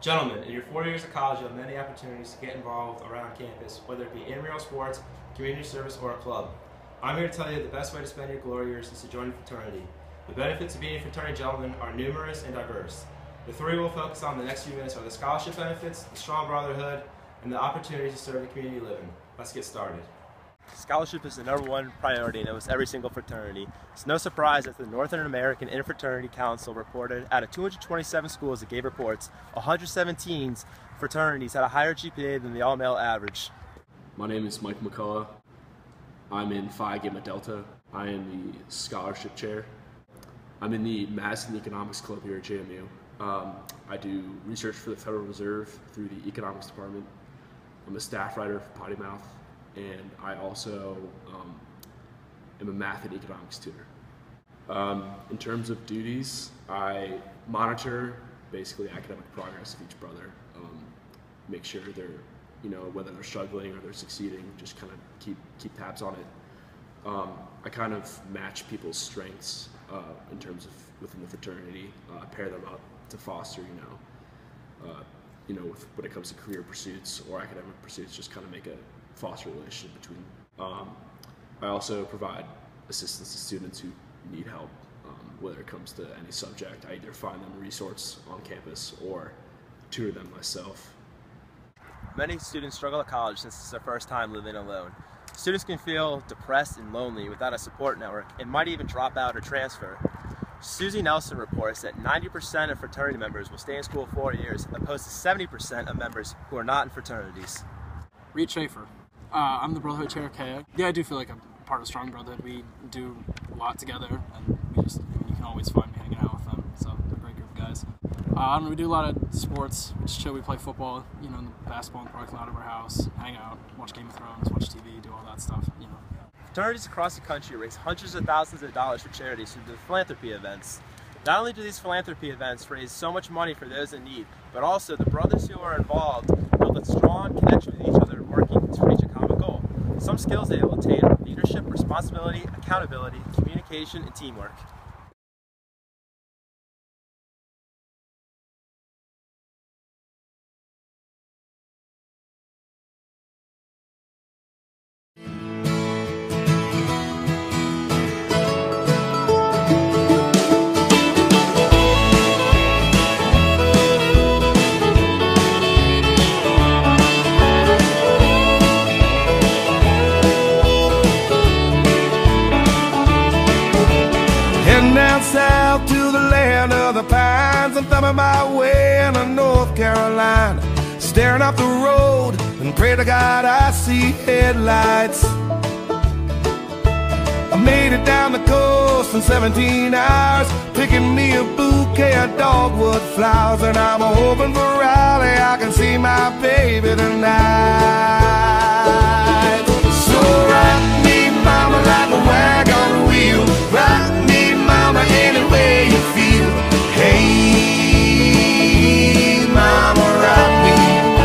Gentlemen, in your 4 years of college, you have many opportunities to get involved around campus, whether it be intramural sports, community service, or a club. I'm here to tell you the best way to spend your glory years is to join a fraternity. The benefits of being a fraternity, gentlemen, are numerous and diverse. The three we'll focus on in the next few minutes are the scholarship benefits, the strong brotherhood, and the opportunity to serve the community you live in. Let's get started. Scholarship is the #1 priority in almost every single fraternity. It's no surprise that the Northern American Interfraternity Council reported out of 227 schools that gave reports, 117 fraternities had a higher GPA than the all-male average. My name is Mike McCullough. I'm in Phi Gamma Delta. I am the scholarship chair. I'm in the Madison Economics Club here at JMU. I do research for the Federal Reserve through the Economics Department. I'm a staff writer for Potty Mouth, and I also am a math and economics tutor. In terms of duties, I monitor basically academic progress of each brother, make sure they're, whether they're struggling or they're succeeding, just kind of keep tabs on it. I kind of match people's strengths in terms of within the fraternity, pair them up to foster, when it comes to career pursuits or academic pursuits, just kind of make a foster relationship between them. I also provide assistance to students who need help, whether it comes to any subject. I either find them a resource on campus or tutor them myself. Many students struggle at college since it's their first time living alone. Students can feel depressed and lonely without a support network and might even drop out or transfer. Susie Nelson reports that 90% of fraternity members will stay in school 4 years, opposed to 70% of members who are not in fraternities. Reed Schaefer. I'm the Brotherhood Chair of KA. Yeah, I do feel like I'm part of Strong Brotherhood. We do a lot together, and you can always find me hanging out with them, so they're a great group of guys. We do a lot of sports. We just chill, we play football, in the basketball in the parking lot of our house, hang out, watch Game of Thrones, watch TV, do all that stuff, Fraternities across the country raise hundreds of thousands of dollars for charities through the philanthropy events. Not only do these philanthropy events raise so much money for those in need, but also the brothers who are involved build a strong connection with each other working to reach a common goal. Some skills they will attain are leadership, responsibility, accountability, communication, and teamwork. South to the land of the pines, I'm thumbing my way into North Carolina, staring up the road and pray to God I see headlights. I made it down the coast in 17 hours, picking me a bouquet of dogwood flowers, and I'm hoping for Raleigh I can see my baby tonight. So rock me, mama, like a wagon wheel, rock me, mama, any way you feel. Hey, mama, rock me.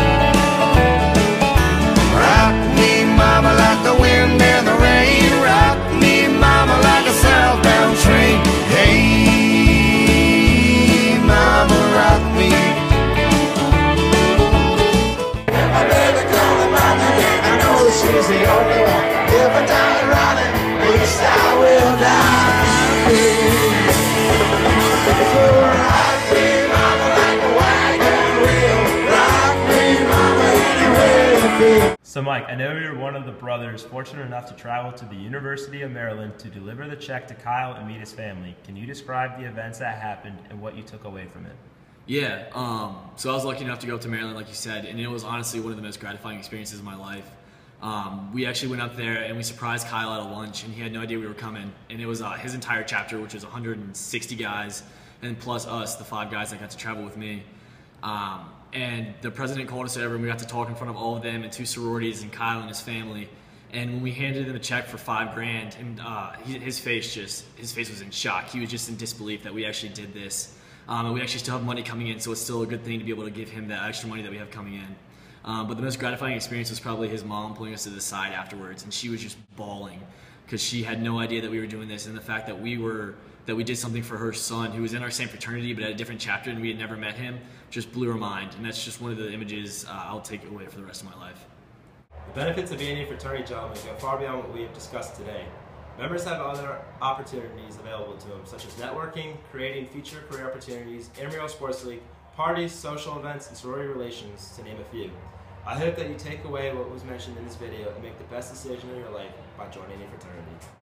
Rock me, mama, like the wind and the rain. Rock me, mama, like a southbound train. Hey, mama, rock me. My baby calling my name, I know she's the only one. If I die running, at least I will die. So Mike, I know you're one of the brothers fortunate enough to travel to the University of Maryland to deliver the check to Kyle and meet his family. Can you describe the events that happened and what you took away from it? Yeah, so I was lucky enough to go up to Maryland, like you said, and it was honestly one of the most gratifying experiences of my life. We actually went up there and we surprised Kyle at a lunch, and he had no idea we were coming. And it was his entire chapter, which was 160 guys, and plus us, the 5 guys that got to travel with me. And the president called us over, and we got to talk in front of all of them and 2 sororities and Kyle and his family. And when we handed him a check for $5 grand, and his face was in shock. He was just in disbelief that we actually did this, and we actually still have money coming in. So it's still a good thing to be able to give him that extra money that we have coming in. But the most gratifying experience was probably his mom pulling us to the side afterwards, and she was just bawling because she had no idea that we were doing this, and the fact that we were that we did something for her son who was in our same fraternity but at a different chapter and we had never met him just blew her mind. And that's just one of the images I'll take away for the rest of my life. The benefits of being a fraternity gentleman go far beyond what we have discussed today. Members have other opportunities available to them, such as networking, creating future career opportunities, intramural sports league, parties, social events, and sorority relations, to name a few. I hope that you take away what was mentioned in this video and make the best decision of your life by joining a fraternity.